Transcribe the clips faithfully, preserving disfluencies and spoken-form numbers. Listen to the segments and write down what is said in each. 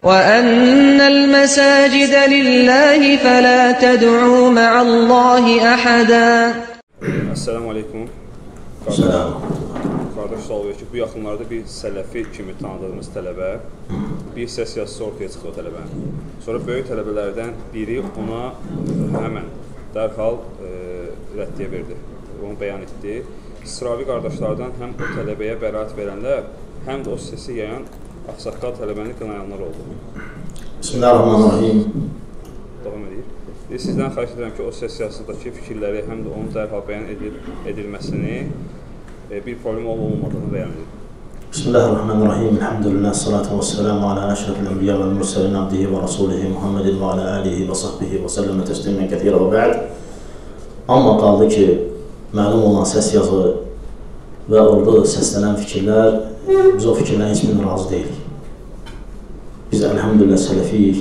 وَأَنَّ الْمَسَاجِدَ لِلَّهِ فَلَا تَدْعُوا مَعَ اللّٰهِ أَحَدًا. Esselamu Aleyküm. Selam. Qardaş sual verir ki, bu yaxınlarda bir sələfi kimi tanıdığımız tələbə bir sessiyası ortaya çıxdı o tələbənin. Sonra böyük tələbələrdən biri ona həmən dərhal e, rəddiyə verdi, onu bəyan etdi. İsravi qardaşlardan həm o tələbəyə bəraət verənlər, həm də o səsi yayan axsaqqal tələbəni qınayanlar oldu. Bismillahirrahmanirrahim. Davam edir. Sizdən xahiş edirəm ki, o sessiyasındakı fikirləri həm də onun dərhal bəyan edil edilməsini e, bir problem olmadığını bəyan edir. Bismillahirrahmanirrahim. Elhamdülillah, salatu ve selamu ala eşrefil enbiya vel murselin abdihi ve rasulihi Muhammedin ve ala alihi ve sahbihi ve selleme teslimen kethira ve ba'd. Amma qaldı ki, məlum olan səs yazı və orada da səslənən fikirlər, biz o fikirlərin heç birine razı deyilik. Biz elhamdülillah sələfiyik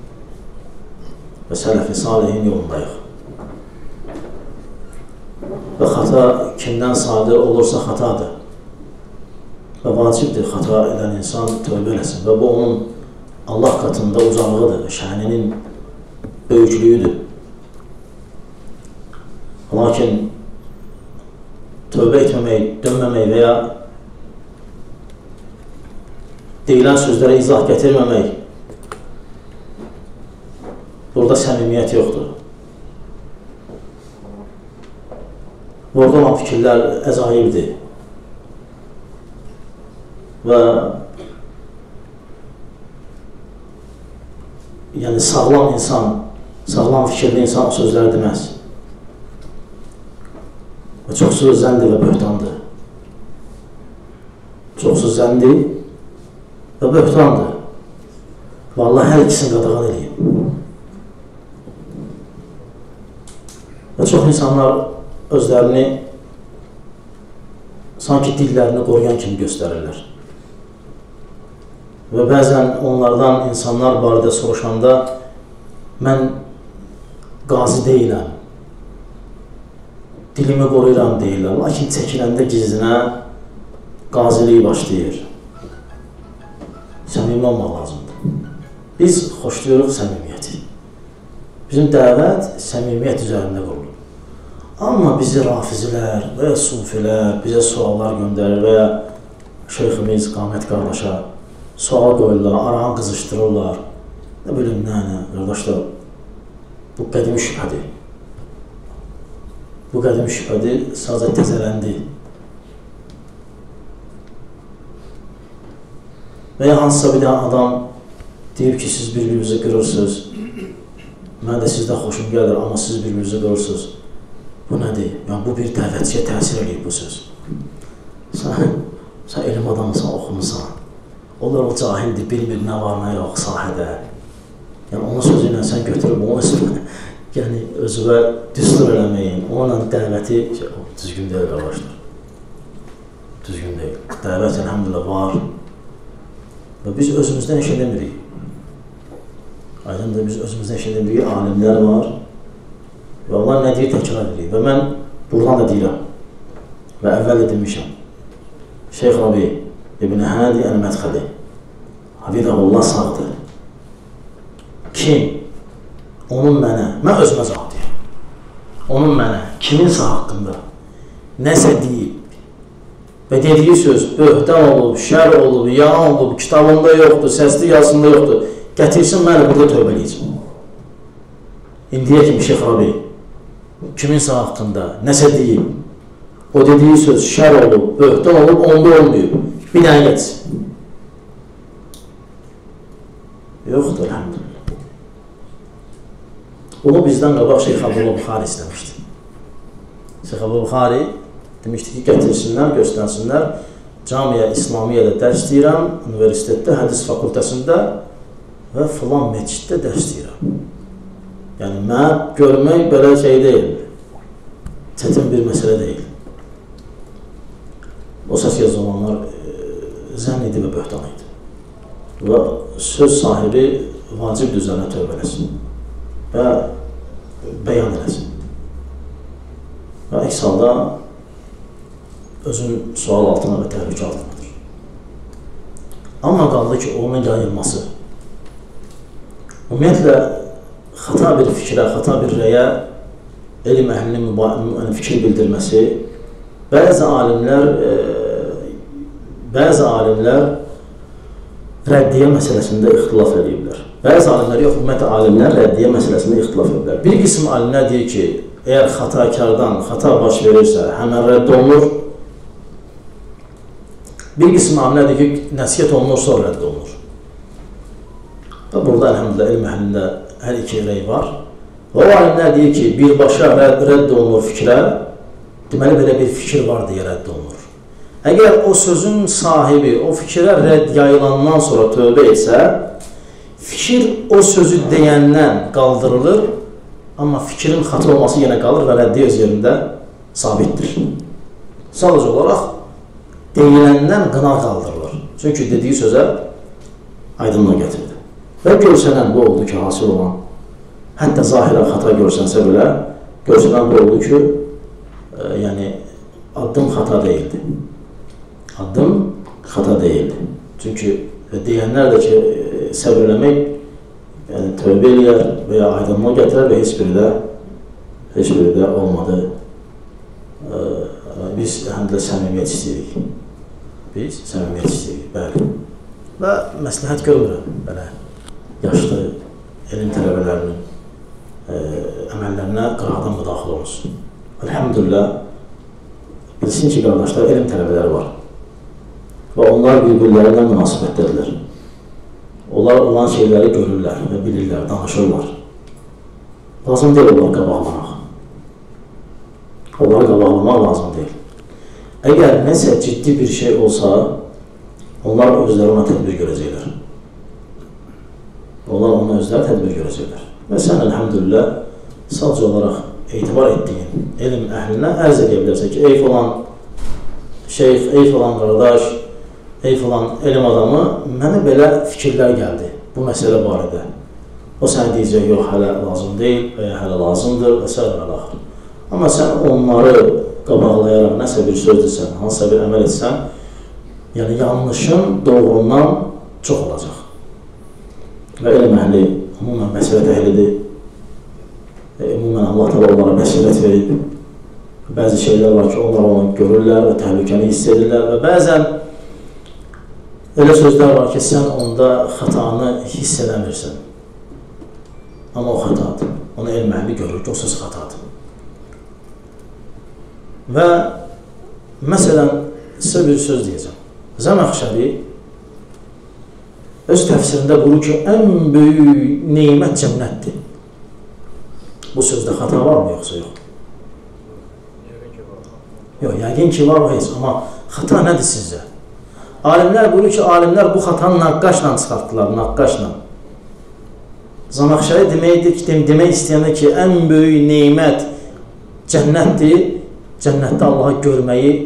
və sələf-i salihin yolundayıq. Və xata kimdən sadir olursa xatadır. Və vacibdir xata edən insan tövbə eləsin. Və bu onun Allah katında uzanlığıdır, şəninin böyüklüyüdür. Lakin tövbə etməmək, dönməmək və ya deyilən sözlərə izah gətirməmək, burada səmimiyyət yoxdur. Burada olan fikirlər əcaibdir. Və yəni sağlam insan, sağlam fikirli insan o sözləri deməz. Və çox söz zəndir və böhtandır. Çox söz zəndir və böhtandır. Vallahi hər ikisini qadağan edeyim. Və çox insanlar özlərini sanki dillərini qoruyan kimi göstərirlər. Və bəzən onlardan insanlar barədə soruşanda mən qazi deyiləm, dilimi qoruyuram deyirlər. Lakin çəkiləndə gizlinə qaziliyi başlayır. Səmimi olmaq lazımdır. Biz xoşlayırıq səmimiyyəti. Bizim dəvət səmimiyyət üzərində qurulur. Amma bizi rafizilər və ya sufilər bizə suallar göndərir və ya şeyximiz Qamət qardaşa sual qoyurlar, aranı qızışdırırlar. Nə bilim, nə, nə, qardaşlar, bu qədimi şübhədir. Bu qədimi şübhədir, sadəcə təzələndi. Və ya hansısa bir adam deyib ki, siz bir-birinizi qırırsınız, mən də sizdən xoşum gəlir, amma siz bir-birinizi qırırsınız. Bu nədir? Yəni, bu bir dəvətçiyə təsir edib bu söz. Sən, sən elm adamısan, oxumusan. Onlar o cahildir, bilmir nə var, nə yox sahədə. Yəni, onun sözü ilə sən götürüb, onu özünə, yəni, özüvə düstur eləməyin, onunla dəvəti şey, düzgün deyil, qardaşlar. Düzgün deyil. Dəvət, elhamdülillah, var. Və biz özümüzdən iş edemirik. Aydındır, biz özümüzdən iş edemirik, alimlər var. Və onlar nə deyir, təkrar edir. Və mən buradan da deyirəm. Və əvvəl də demişəm. Şeyx Rabi İbn Hadi Əl-Mədxəli Hafizəhullah sağdır. Kim? Onun mənə, mən özümə cavab deyirəm. Onun mənə, kiminsə haqqında nəsə deyib və dediyi söz böhtan olub, şər olub, yalan olub, kitabında yoxdur, səsli yazısında yoxdur. Gətirsin, mən burada tövbə edəcəm. İndiyə kimi Şeyx Rabi kiminsə haqqında nəsə deyib, o dediyi söz şər olub, böhtan olub, onda olmuyor. Bir dənə geçsin. Yoxdur, elhamdülillah. Onu bizdən qabaq Şeyx Abdullah Buxari istəmişdi. Şeyx Abdullah Buxari demişdi ki, gətirsinlər, göstərsinlər. Camiyə İslamiyyədə dərs deyirəm, universitetdə, hədis fakültəsində və filan meçiddə dərs deyirəm. Yəni, mən görmək belə şey deyil, çətin bir məsələ deyil. O səs yazı olanlar e, zənn idi və böhtan idi. Və söz sahibi vacib düzənə tövbə eləsin və bəyan eləsin. Və əks halda özün sual altına və təhlükə altınadır. Amma qaldı ki, onun yayılması Ümumiyyətlə, xata bir fikrə, xata bir rəyə elm əhlinin fikir bildirməsi, bəzi alimlər, bəzi alimlər rəddiyə məsələsində ixtilaf ediblər. Bəzi alimlər yox, ümumiyyətlə alimlər rəddiyə məsələsində ixtilaf ediblər. Bir qism alimlər deyir ki, əgər xatakardan xata baş verirsə, həmən rədd olunur. Bir qism alimlər deyir ki, nəsiyyət olunur, sonra rədd olunur. Burada, əlhəmdülillah, elm əhlində hər iki rəy var. Və o alimlər deyir ki, birbaşa rədd olunur fikrə, deməli, belə bir fikir var deyə rədd olunur. Əgər o sözün sahibi o fikrə rədd yayılandan sonra tövbə etsə, fikir o sözü deyəndən qaldırılır, amma fikrin xata olması yenə qalır və rəddi öz yerində sabitdir. Sadəcə olaraq deyiləndən qına qaldırılır. Çünki dediyi sözə aydınlığa gətirdi. Və görsənən bu oldu ki, hasil olan, hətta zahirən xata görsənsə belə, görsənən bu oldu ki, e, yəni, addım xata deyildi. Addım xata deyildi. Çünki deyənlər də ki, e, səbr eləmək, yəni, tövbə eləyər və ya aydınlığa gətirər və heç biri də, heç biri də olmadı. E, biz həm də səmimiyyət istəyirik. Biz səmimiyyət istəyirik, bəli. Və məsləhət görmürəm, belə. Yaşlı elm tələbələrinin e, əməllərinə qıraqdan müdaxil olunsun. Əlhəmdülillah, bilsin ki, qardaşlar, elm tələbələri var və onlar bir-birlərindən münasibətdədirlər. Onlar olan şeyləri görürlər və bilirlər, danışırlar. Lazım deyil onları qabaqlamaq. Onları qabaqlamaq lazım deyil. Əgər nəsə ciddi bir şey olsa, onlar özləri ona tədbir görəcəklər. Onlar ona özləri tədbir görəcəklər. Və sən, əlhəmdülillah, sadəcə olaraq etibar etdiyin elm əhlinə ərz edə bilərsən ki, ey falan şeyx, ey falan qardaş, ey falan elm adamı, mənə belə fikirlər gəldi bu məsələ barədə. O sənə deyəcək, yox, hələ lazım deyil və ya hələ lazımdır və s. və axır. Amma sən onları qabaqlayaraq nəsə bir söz desən, hansısa bir əməl etsən, yəni yanlışın doğrundan çox olacaq. Və elm əhli ümumən məsələt əhlidir. E, ümumən Allah təala onlara məsələt verib. Bəzi şeylər var ki, onlar onu görürlər və təhlükəni hiss edirlər və bəzən elə sözlər var ki, sən onda xətanı hiss eləmirsən. Amma o xətadır. Onu elm əhli görür ki, o söz xətadır. Və məsələn, sizə bir söz deyəcəm. Zəməxşəri öz təfsirində buyurur ki, ən böyük neymət cənnətdir. Bu sözdə xata varmı, yoxsa yox? Yox, yəqin ki, var o heç. Amma xata nədir sizcə? Alimlər buyurur ki, alimlər bu xatanı naqqaşla çıxartdılar, naqqaşla. Zəməxşəri demək istəyəndə ki, ən böyük neymət cənnətdir, cənnətdə Allahı görməyi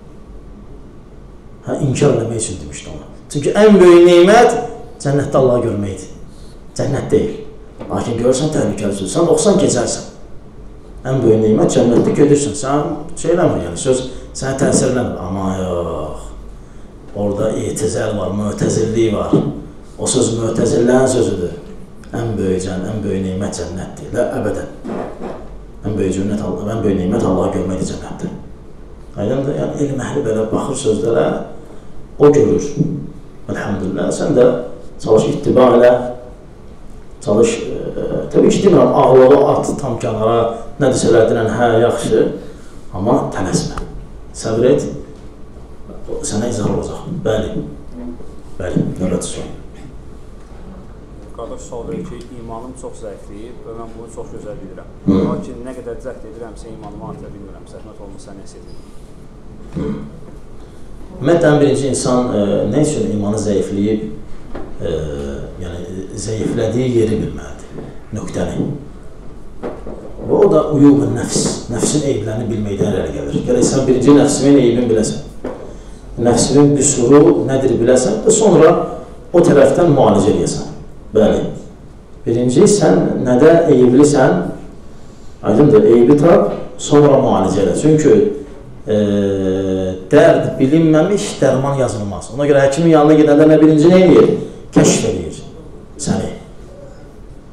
hə, inkar eləmək üçün demişdi ona. Çünki ən böyük neymət cənnətdə Allahı görməkdir. Cənnət deyil. Lakin görürsən, təhlükəlisin. Sən oxusan, keçərsən. Ən böyük neymət cənnətdə gedirsən. Sən şey eləmir, yəni söz sənə təsir eləmir. Amma yox. Orada etizəl var, mötəzillik var. O söz mötəzillərin sözüdür. Ən böyük cənnət, ən böyük neymət cənnətdir. Və əbədən. Ən böyük cənnət Allah, ən böyük neymət Allahı görməkdir cənnətdir. Aydındır? Yəni elm əhli belə baxır sözlərə, o görür. Əlhəmdülillah, sən də çalış ittiba elə, çalış, e, təbii ki, demirəm, ağlığı at tam kənara, nə desələr deyilən, hə, yaxşı, amma tələsmə, səbir et, sənə izah olacaq. Bəli, bəli, növbəti sual. Qardaş sual verir ki, imanım çox zəifliyib və mən bunu çox gözəl bilirəm. Lakin nə qədər cəhd edirəmsə, imanımı artıra bilmirəm, zəhmət olmasa nə edirəm? Ümumiyyətlə, birinci insan e, nə üçün imanı zəifləyib, e, yəni zəiflədiyi yeri bilməlidir, nöqtəni. Və o da uyuğun nəfs, nəfsin eyblərini bilməkdən irəli gəlir. Gələk sən birinci nəfsimin eybini biləsən, nəfsimin qüsuru nədir biləsən və sonra o tərəfdən müalicə edəsən. Bəli, birinci sən nədə eyblisən, aydındır, eybi tap, sonra müalicə elə. Çünki E, dərd bilinməmiş, dərman yazılmaz. Ona görə həkimin yanına gedəndə nə birinci nə edir? Kəşf edir səni.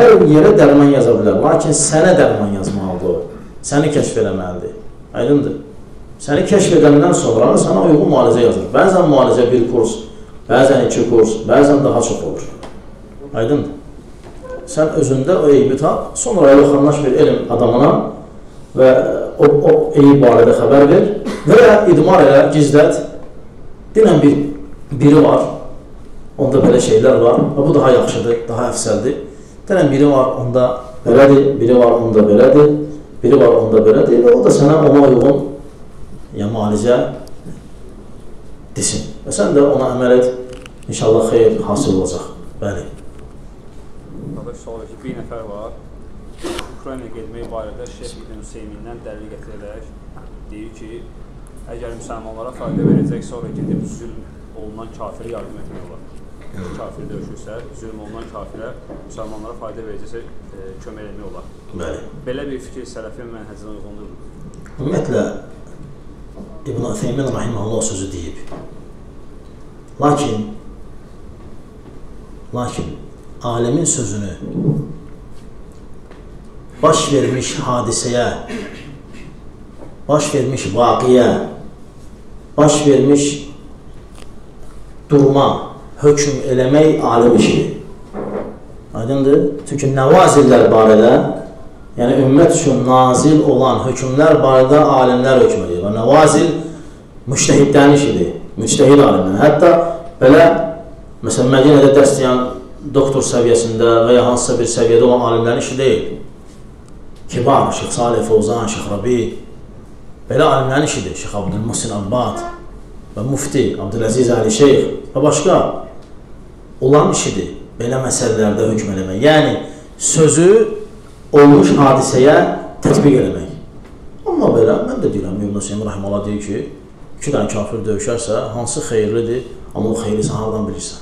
hər yerə dərman yaza bilər, lakin sənə dərman yazmalıdır o. Səni kəşf eləməlidir. Aydındır. Səni kəşf edəndən sonra sana uyğun müalicə yazılır. Bəzən müalicə bir kurs, bəzən iki kurs, bəzən daha çox olur. Aydındır. Sən özündə o eybi tap, sonra yaxınlaş bir elm adamına və o, o eyib barədə xəbər ver və ya idmar elə, gizlət. Dinən bir, biri var, onda belə şeylər var və bu daha yaxşıdır, daha əfsəldir. Dinən biri var, onda belədir, biri var, onda belədir, biri var, onda belədir və o da sənə ona uyğun ya müalicə desin. Və sən də ona əməl et, inşallah xeyr hasıl olacaq. Bəli. Qardaş, sual ki, bir nəfər var, Ukraynaya getmək barədə Şeyx İbn Hüseymindən dəlil gətirərək deyir ki, əgər müsəlmanlara fayda verəcək, sonra gedib zülm olunan kafirə yardım etmək olar. Kafir döyüşürsə, zülm olunan kafirə müsəlmanlara fayda verəcəksə, e, kömək etmək olar. Bəli. Belə bir fikir sələfin mənhəcinə uyğundur. Ümumiyyətlə, İbn Hüseymin rahimehullah sözü deyib. Lakin, lakin, alimin sözünü baş vermiş hadisəyə, baş vermiş vaqiyə, baş vermiş duruma hökm eləmək alim işidir. Aydındır? Çünki nəvazillər barədə, yəni ümmət üçün nazil olan hökmlər barədə alimlər hökm edir. Və nəvazil müştəhidlərin işidir, müctəhid alimlər. Hətta belə, məsələn, Mədinədə dərs deyən doktor səviyyəsində və ya hansısa bir səviyyədə olan alimlərin işi deyil. Kibar, Şeyx Salih Fovzan, Şeyx Rabi, belə alimlərin işidir. Şeyx Abdülmuhsin Abbad və Mufti, Abdüləziz Ali Şeyx və başqa olan işidir. Belə məsələlərdə hökm eləmək. Yəni, sözü olmuş hadisəyə tətbiq eləmək. Amma belə, mən də deyirəm, İbn Hüseyin rahimehullah deyir ki, iki dənə kafir döyüşərsə, hansı xeyirlidir, amma o xeyri sən hardan bilirsən?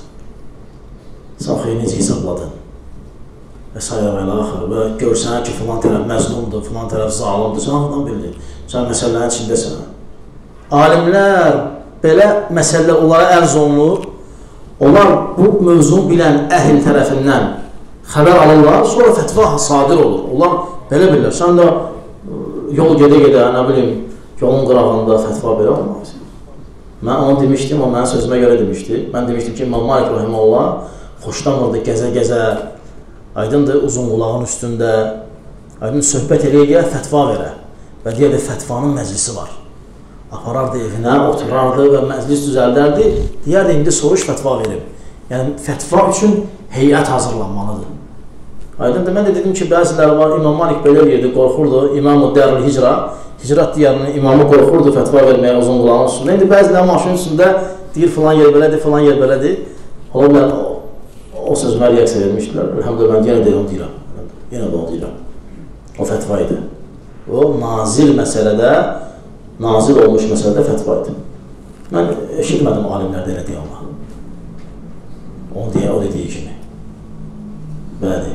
Sən xeyri necə hesabladın? Və s. və axır. Və görsən ki, filan tərəf məzlumdur, filan tərəf zalimdir, sən hardan bildin? Sən məsələlərin içindəsən. Alimlər belə məsələlər onlara ərz olunur. Onlar bu mövzunu bilən əhl tərəfindən xəbər alırlar, sonra fətva sadir olur. Onlar belə bilirlər. Sən də yol gedə-gedə, nə bilim, yolun qırağında fətva belə olmaz. Mən onu demişdim, o mənim sözümə görə demişdi. Mən demişdim ki, İmam Malik rahimehullah xoşlamırdı gəzə-gəzə, aydındır, uzun qulağın üstündə, aydın söhbət eləyə, fətva verə və deyərdi, fətvanın məclisi var. Aparardı evinə, oturardı və məclis düzəldərdi, deyərdi, indi soruş fətva verim. Yəni, fətva üçün heyət hazırlanmalıdır. Aydındır, mən də dedim ki, bəziləri var, İmam Malik belə deyirdi, qorxurdu, İmam-ı Dərül Hicra, Hicrat diyarının imamı qorxurdu fətva verməyə uzun qulağın üstündə. İndi bəziləri maşının üstündə deyir, filan yer belədir, filan yer belədir. Ola bilər, o sözümə reaksiya vermişdilər. Elhamdülillah, mən yenə də onu deyirəm. Yenə də onu deyirəm. O fətva idi. O, nazil məsələdə, nazil olmuş məsələdə fətva idi. Mən eşitmədim alimlərdə elə deyək Allah. Onu deyə, o dediyi kimi. Bəli.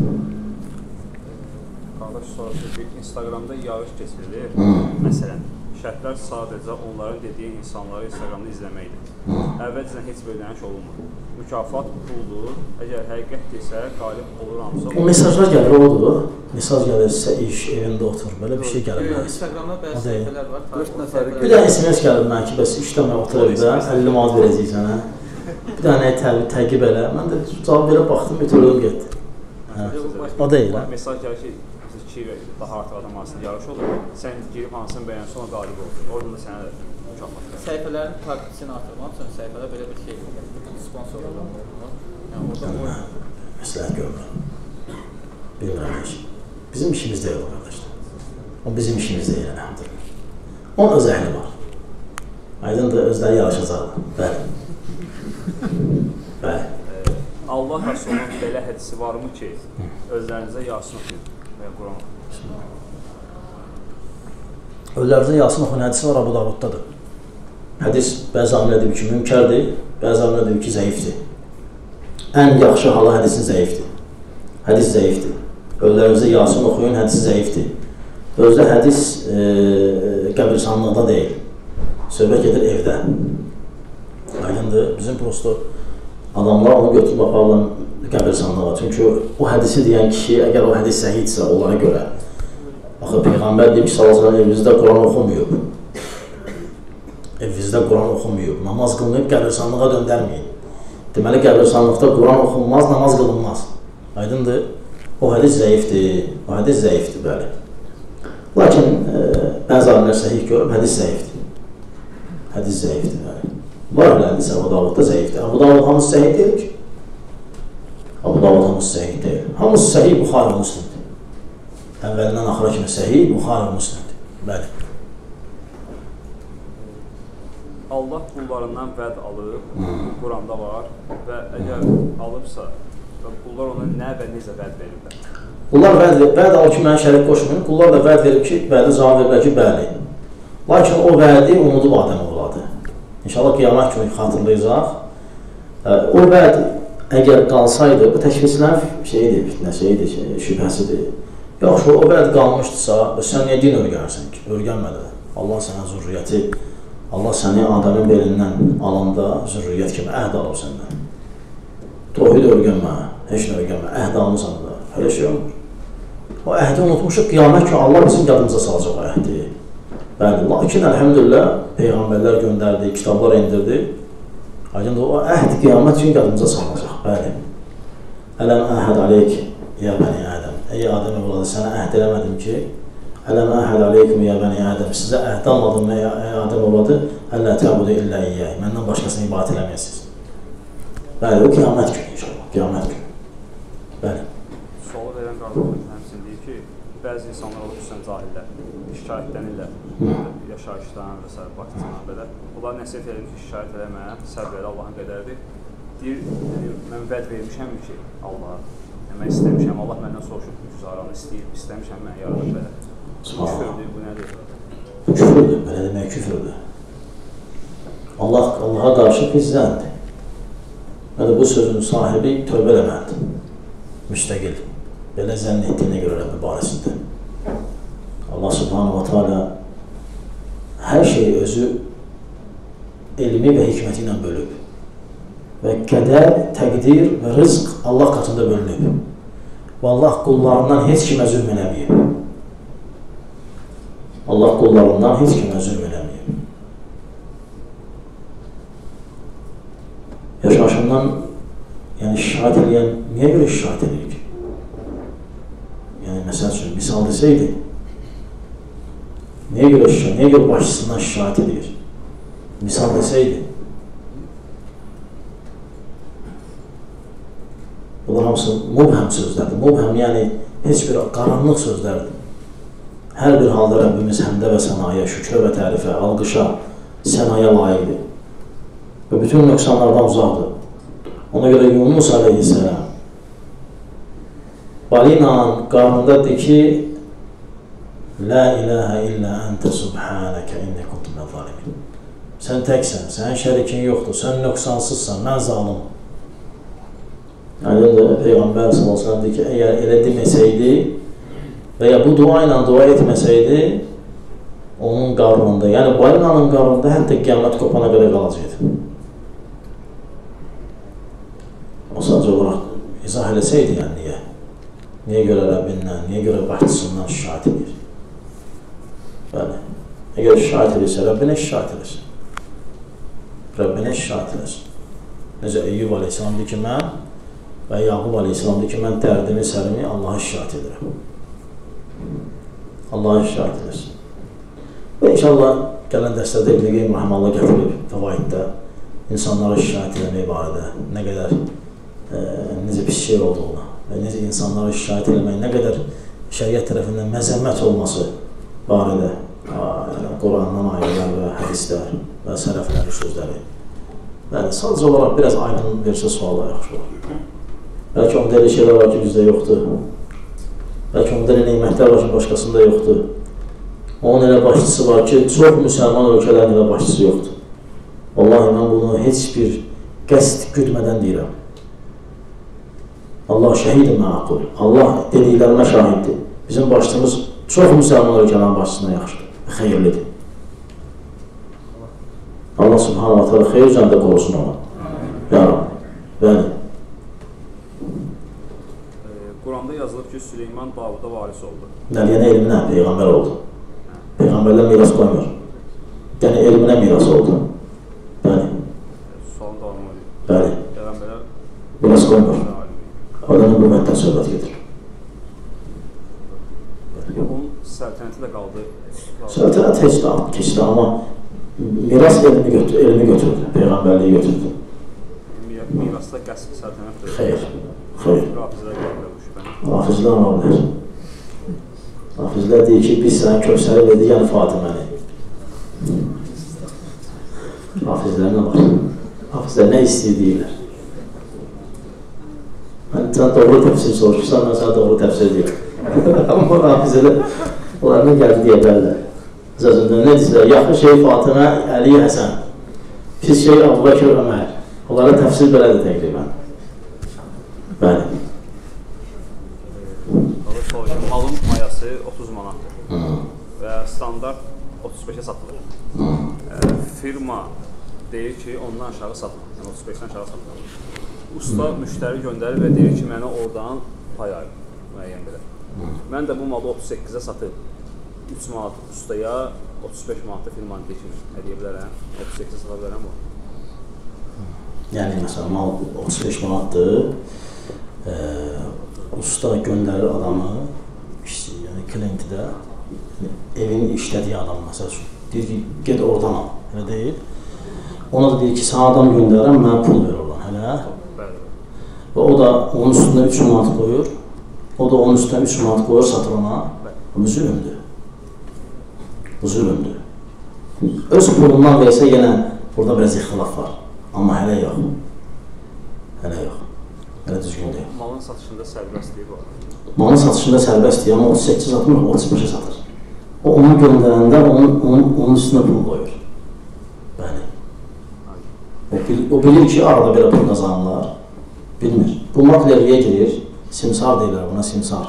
Qardaş, soruşur ki, Instagramda yarış keçirilir. Məsələn, şərtlər sadəcə onların dediyi insanları Instagramda izləməkdir. Əvvəlcədən heç bir ödəniş olunmur. Mükafat puldur. Əgər həqiqətdirsə, qalib olur hamısı. O mesajlar gəlir, odur. Mesaj gəlirsə, iş, evində otur. Belə bir şey gəlir. Instagramda bəzi səhifələr var. Bir dənə S M S gəlir mənə ki, bəs işləmə otur evdə, əlli manat verəcək sənə. Bir dənə təqib elə. Mən də cavab belə baxdım, ötürüldüm getdi. O deyil. Mesaj gəlir ki, iki daha artıq adam arasında yarış olur. Sən girib hansını bəyənsən, sonra qalib olur. Oradan da sənə də mükafat verir. Səhifələrin takipçisini artırmaq üçün səhifələr belə bir şey sponsor olur. Yəni orada məsləhət görmürəm. Bilmirəm heç. Bizim işimiz deyil o qardaşlar. O bizim işimiz deyil, əlhamdülillah. Onun öz əhli var. Aydındır, özləri yarışacaqlar. Bəli. Bəli. Allah Rəsulunun belə hədisi varmı ki, özlərinizə Yasin oxuyun və ya Quran oxuyun? Özlərinizə Yasin oxuyun hədisi var, Abu Davuddadır. Hədis bəzi alimlər deyir ki, mümkərdir, bəzi alimlər deyir ki, zəifdir. Ən yaxşı hala hədisin zəifdir. Hədis zəifdir. Özlərinizə Yasin oxuyun, hədisi zəifdir. Özdə hədis e, qəbirsanlıqda deyil. Söhbət gedir evdə. Aydındır, bizim prosto adamlar onu götürüb aparırlar qəbirstanlığa. Çünki o hədisi deyən kişi, əgər o hədis səhidsə onlara görə, axı Peyğəmbər deyib ki, sallallahu evinizdə Quran oxumuyub. Evinizdə Quran oxumuyub. Namaz qılmayıb, qəbirstanlığa döndərməyin. Deməli, qəbirstanlıqda Quran oxunmaz, namaz qılınmaz. Aydındır? O hədis zəifdir. O hədis zəifdir, bəli. Lakin e, bəzi alimlər səhih görüb, hədis zəifdir. Hədis zəifdir, bəli. Var elə hədis Əbu Davudda zəifdir. Əbu Davud hamısı səhih deyil ki. Əbu Davud hamısı səhih deyil. Hamısı səhih Buxari və Müslimdir. Əvvəlindən axıra kimi səhih Buxari və Müslimdir. Bəli. Allah qullarından vəd alıb, Quranda var və əgər alıbsa, qullar ona nə və necə vəd verirlər? Qullar vəd, vəd alıb ki, mənə şərik qoşmayın. Qullar da vəd verib ki, vədi cavab verirlər ki, bəli. Lakin o vədi unudub Adəm oğladı. İnşallah qiyamət kimi xatırlayacaq. O vəd əgər qalsaydı, bu təkfirçilərin şeyidir, fitnəsidir, şey, şübhəsidir. Yaxşı, o vəd qalmışdırsa, sən niyə din örgənirsən ki? Örgənmədi. Allah sənə zürriyyəti, Allah səni Adəmin belindən alanda zürriyyət kimi əhd alıb səndən. Tohid örgənmə, heç nə örgənmə, əhd almışsan da, elə şey olmur. O əhdi unutmuşuq, qiyamət ki, Allah bizim yadımıza salacaq o əhdi. Bəli, lakin əlhəmdülillah, Peyğəmbərlər göndərdi, kitablar indirdi. Aydın o əhd qiyamət üçün yadımıza salacaq, bəli. Ələm əhəd aleyk, ya bəni Ədəm. Ey Adəm evladı, sənə əhd eləmədim ki, ələm əhəd aleykum, ya bəni Ədəm. Sizə əhd almadım, ey Adəm evladı, əllə təbudu illə iyyəy. Məndən başqasını ibadət eləməyəsiniz. Bəli, o qiyamət günü inşallah, qiyamət günü. Bəli. Sualı verən qardaşlar həmsin deyir ki, bəzi insanlar olur, xüsusən cahillər, şikayətlənirlər, yaşayışdan və s. Bakıcından belə. Onlar nəsiyyət edir ki, şikayət eləmə, səbr elə, Allahın qədəridir. Deyir, mən vəd vermişəm ki, Allaha, mən istəmişəm, Allah məndən soruşub, güzaranı istəyir, istəmişəm, mən yaradım belə. Küfürdür, bu nədir? Bu küfürdür, belə demək küfürdür. Allah, Allaha qarşı pizzəndir. Yəni, bu sözün sahibi tövbə eləməlidir, müstəqil. Belə zənn etdiyinə görə Rəbbi barəsində. Allah subhanahu wa ta'ala hər şeyi özü elmi və hikməti ilə bölüb. Və qədər, təqdir və rızq Allah qatında bölünüb. Və Allah qullarından heç kimə zülm eləməyib. Allah qullarından heç kimə zülm eləməyib. Yaşayışından yəni şikayət eləyən niyə görə şikayət eləyir ki? Yəni, məsəl üçün, misal desəydi, niyə görə şikayət, niyə görə başçısından şikayət eləyir? Misal desəydi, bunlar hamısı mubhəm sözlərdir. Mubhəm, yəni, heç bir qaranlıq sözlərdir. Hər bir halda Rəbbimiz həmdə və sənaya, şükrə və tərifə, alqışa, sənaya layiqdir. Və bütün nöqsanlardan uzaqdır. Ona görə Yunus aleyhisselam balinanın qarnındadır ki, La ilahə illə əntə subhanəkə inni kuntum minəz zalimin. Sən təksən, sənin şərikin yoxdur, sən nöqsansızsan, mən zalım. Yəni, Peyğəmbər sallallahu əleyhi və səlləm deyir ki, əgər elə deməsəydi və ya bu dua ilə dua etməsəydi, onun qarnında, yəni balinanın qarnında hətta qiyamət qopana qədər qalacaqdı. O sadəcə olaraq izah eləsəydi, yəni niyə? Niyə görə Rəbbindən, niyə görə başçısından şikayət edir? Bəli, əgər şikayət edirsə, Rəbbinə şikayət edirsə. Rəbbinə şikayət edirsə. Necə Eyyub aleyhisselam deyir ki, mən və Yaqub aleyhisselam deyir ki, mən dərdimi, sərimi Allaha şikayət edirəm. Allaha şikayət edirsə. Və inşallah gələn dəstədə İbn Qeym rəhməllah gətirib fəvaiddə insanlara şikayət eləmək barədə nə qədər e, necə pis şey olduğunu və necə insanlara şikayət eləmək nə qədər şəriət tərəfindən məzəmmət olması barədə yəni, Qurandan ayələr və hədislər və sələflərin sözləri. Yəni, sadəcə olaraq biraz aydın versə suallar yaxşı olur. Bəlkə onda elə şeylər var ki, bizdə yoxdur. Bəlkə onda elə neymətlər var ki, başqasında yoxdur. Onun elə başçısı var ki, çox müsəlman ölkələrin elə başçısı yoxdur. Vallahi mən bunu heç bir qəsd güdmədən deyirəm. Allah şəhid-i məqul. Allah dediklərimə şahiddir. Bizim başçımız çox müsəlman ölkələrin başçısından yaxşıdır və xeyirlidir. Allah subhanahu wa ta'ala xeyir üzərində qorusun ona. Ya Rabbi, bəli. Quranda yazılıb ki, Süleyman Davuda varis oldu. Yəni elminə peyğəmbər oldu. Peyğəmbərlər miras qoymur. Yəni elminə miras oldu. Bəli. Sualın davamı edir. Bəli. Peyğəmbərlər miras qoymur. Adamın qüvvətdən söhbət gedir. Onun səltənəti də qaldı. Səltənət heç də keçdi, amma miras elmi götürdü, elmi götürdü, peyğəmbərliyi götürdü. Mirasda qəsb səltənətdir. Xeyr, xeyr. Rafizlər qaldı bu şübhəni. Rafizlər ola bilər. Rafizlər deyir ki, biz sənə Kövsəri verdi, yəni Fatiməni. Rafizlər nə var? Rafizlər nə istəyir deyirlər. Mən sən doğru təfsir soruşursan, mən sənə doğru təfsir deyirəm. Amma Rafizlər onlardan gəldi deyə bilərlər. Sözündə nə deyirlər? Yaxın şey Fatimə, Əli, Həsən. Pis şey Əbu Bəkir, Ömər. Onlara təfsir belədir təqribən. Bəli. Malın mayası otuz manatdır və standart otuz beşə satılır. Firma deyir ki, ondan aşağı satılır, yəni otuz beşdən aşağı satılır. Usta müştəri göndərir və deyir ki, mənə oradan pay ayır, müəyyən belə. Mən də bu malı otuz səkkizə satıb, üç manat ustaya, otuz beş manatda firmanı deyir, ədeyə bilərəm, otuz səkkizə sata bilərəm bu. Yəni, məsələn, mal otuz beş manatdır, e, usta göndərir adamı, işçi, yəni klienti də, evini işlədiyi adam, məsələn, deyir ki, ged oradan al, elə deyil. Ona da deyir ki, sən adam göndərirəm, mənə pul ver oradan, hələ. Və o da onun üstündə üç manat qoyur, o da onun üstündə üç manat qoyur, satır ona. Bu zülümdür. Bu zülümdür. Öz pulundan versə, yenə burada biraz ixtilaf var. Amma hələ yox. Hələ yox. Hələ düzgün deyil. Malın satışında sərbəstliyi var. Malın satışında sərbəstliyi, amma otuz səkkiz satmır, otuz beşə satır. O, onu göndərəndə onun, onun, onun üstünə pul qoyur. Bəli. O, bil, o bilir ki, arada belə pul qazanırlar. Bilmir. Bu maklerliyə girir, simsar deyirlər buna, simsar.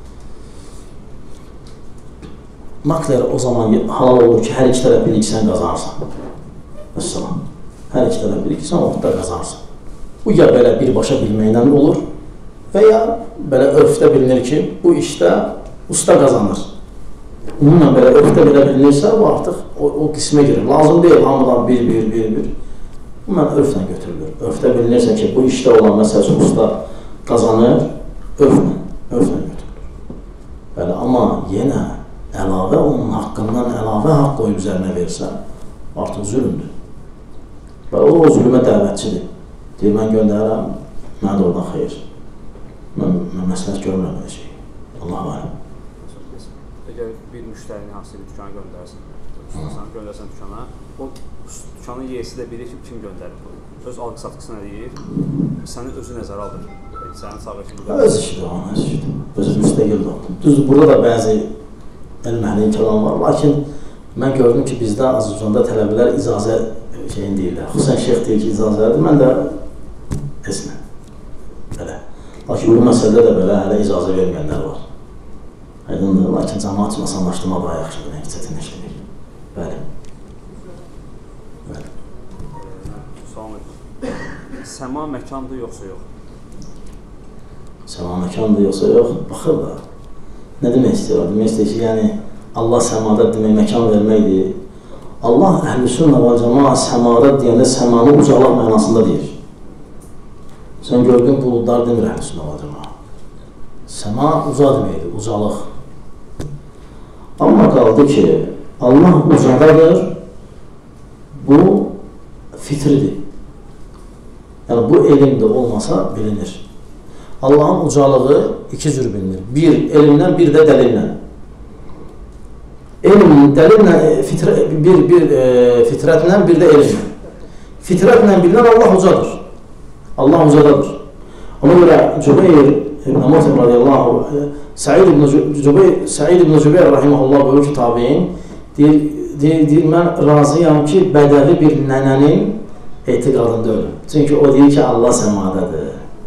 Makler o zaman halal olur ki, hər iki tərəf bilir ki, sən qazanırsan. Məsələn. Hər iki tərəf bilir ki, sən ortada qazanırsan. Bu ya belə birbaşa bilməklə olur və ya belə örfdə bilinir ki, bu işdə usta qazanır. Onunla belə örfdə belə bilinirsə, bu artıq o, o qismə girir. Lazım deyil, hamıdan bir, bir, bir, bir. Bu mən örflə götürülür. Örfdə bilinirsə ki, bu işdə olan məsələn usta qazanır, örflə, örflə götürülür. Bəli, amma yenə əlavə onun haqqından əlavə haqq qoyub üzərinə versə, artıq zülümdür. Və o, o zülümə dəvətçidir. Deyir, mən göndərirəm, mənə də oradan xeyir. Mən, mən məsləhət görmürəm elə şey. Allah var. Əgər bir müştərini hansı bir dükana göndərsən, göndərsən dükana, o dükkanın yiyəsi də bilir ki, kim göndərir. Öz alqı satqısı nə deyir, səni özü nəzərə alır. Sənin sağ işini öz işidir o, öz işidir. Özü müstəqil də olur. Düzdür, burada da bəzi elməhli imkanlar var, lakin mən gördüm ki, bizdə Azərbaycanda tələbələr icazə şeyini deyirlər. Xüsusən şeyx deyir ki, icazədir, mən də esmə. Belə. Lakin bu məsələdə də belə hələ icazə verməyənlər var. Aydındır, lakin cəmaat üçün asanlaşdırma daha yaxşıdır, nə çətinləşdirir. Bəli. Bəli. Salam edir. Səma məkandır, yoxsa yox? Səma məkandır, yoxsa yox? Baxır da. Nə demək istəyir? Demək istəyir ki, yəni Allah səmada demək məkan verməkdir. Allah əhl-i-sünnə və cəmaat səmada deyəndə səmanı ucalaq mənasında deyir. Sən gördün buludlar demir əhl-i-sünnə və cəmaat. Səma uca deməkdir, ucalıq. Amma qaldı ki, Allah ucadadır, bu fitridir. Yəni bu elmdə olmasa bilinir. Allahın ucalığı iki cür bilinir. Bir, elmlə, bir də dəlillə. Elm, dəlillə, fitrə, bir, bir e, fitrətlə, bir də elmlə. Fitrətlə bilinən Allah ucadır. Allah ucadadır. Ona görə Cübeyr ibn Mutim radiyallahu Səid ibn Cübeyr, Səid ibn Cübeyr rahiməhullah buyurur ki, tabiin, deyir, deyir, deyir, mən razıyam ki, bədəvi bir nənənin etiqadında ölüm. Çünki o deyir ki, Allah səmadadır.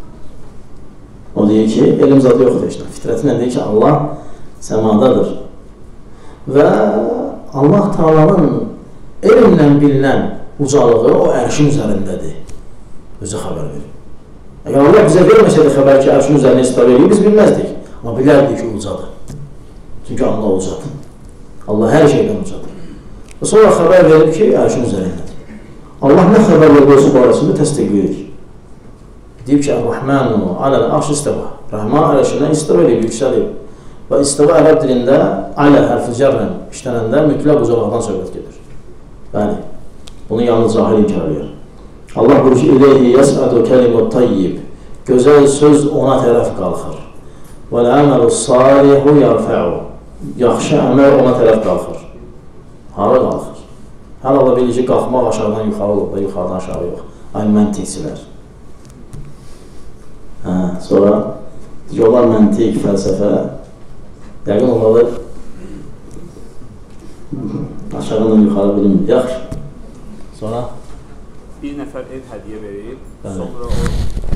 O deyir ki, elm zadı yoxdur işte. Fitrətinlə deyir ki, Allah səmadadır. Və Allah Taala'nın elmlə bilinən ucalığı o ərşin üzərindədir. Özü xəbər verir. Əgər Allah bizə verməsəydi xəbər ki, ərşin üzərində istiva edir, biz bilməzdik. Amma bilərdik ki, ucadır. Çünki Allah ucadır. Allah hər şeydən ucadır. Və sonra xəbər verib ki, ərşin üzərindədir. Allah nə xəbər verib olsa barəsində təsdiqləyir. Deyib ki, Əl-Rəhmənu aləl arş istiva. Rəhman ərşindən istiva edib, yüksəlib. Və istiva ərəb dilində alə hərfi cərlə işlənəndə mütləq ucalaqdan söhbət gedir. Bəli, bunu yalnız cahil inkar edir. Allah buyurur ki, İleyhi yəsədu kəlimut tayyib. Gözəl söz ona tərəf qalxır. Vəl-əməlu salihu yarfəu. Yaxşı əməl ona tərəf qalxır. Hara qalxır? Hər Allah bilir ki, qalxmaq aşağıdan yuxarı olur da, yuxarıdan aşağı yox. Ay məntiqçilər. Hə, sonra yollar məntiq, fəlsəfə. Yəqin onları aşağıdan yuxarı bilinmir. Yaxşı. Sonra? Bir nəfər ev hədiyyə verib, sonra o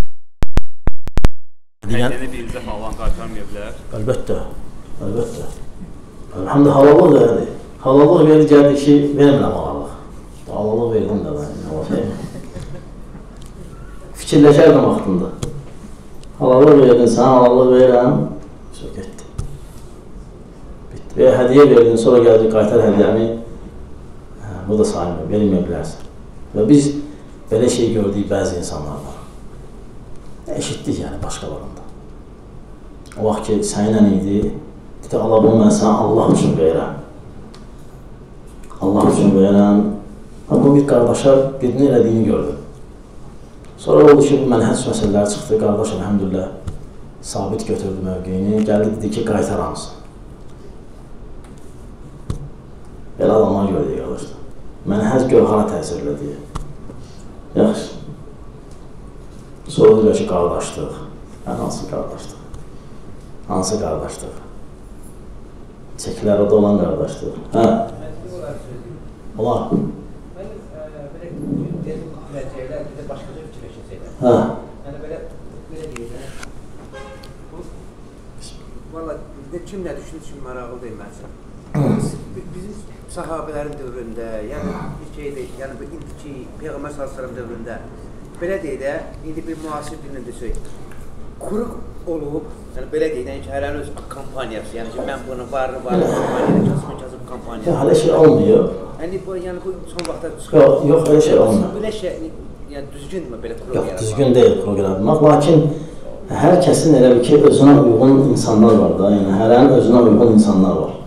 hədiyyəni birinizə falan qaytarmaya bilər. Əlbəttə, əlbəttə. Həm də halallıq verdi. Halallıq verdi, gəldi ki, vermirəm halallıq. Halallıq verdim də ben. Fikirləşərdim vaxtında. Halallıq verdin, sən halallıq verirəm, sonra getdi. Bitdi. Və hədiyyə verdin, sonra gəldi, qaytar hədiyyəni, bu da sayılmır, verilməyə bilərsən. Və biz belə şey gördük bəzi insanlardan. Eşitdik yəni başqalarında. O vaxt ki, sənlə idi, dedi, Allah bunu mən sənə Allah üçün verirəm. Allah üçün verirəm. Bu bir qardaşa birinin elədiyini gördüm. Sonra oldu ki, bu mənhəc məsələləri çıxdı, qardaş əlhəmdülillah sabit götürdü mövqeyini, gəldi dedi ki, qaytar hamısı. Belə adamlar gördük qardaşlar. Mənhəc gövhara təsir elədi. Yaxşı. Sonra deyir ki, qardaşlıq. Yəni, hansı qardaşlıq? Hansı qardaşlıq? Çəkilərdə olan qardaşlıq. Hə? Olar. Mən belə biləcəklər, bir də başqa cür fikirləşəcəklər. Hə? Yəni, belə deyirlər. Valla, kim nə düşünür üçün maraqlı deyil mənsə. Bizim sahabələrin dövründə, yəni bir şeydir, yəni bu indiki Peyğəmbər sallallahu əleyhi və səlləm dövründə belə deyək də, indi bir müasir dillə desək, quruq olub, yəni belə deyək, yəni ki, hərənin öz kampaniyası, yəni ki, mən bunu varını varını kampaniyada kasımın kasıb kampaniyası. Hələ şey olmuyor. Yəni bu, yəni bu son vaxtda çıxır. Yox, yox, hələ şey olmuyor. Belə şey, yəni düzgündür belə quruq yaratmaq? Yox, düzgün deyil quruq yaratmaq, lakin hər kəsin elə bir ki, özünə uyğun insanlar var da, yəni hərənin özünə uyğun insanlar var.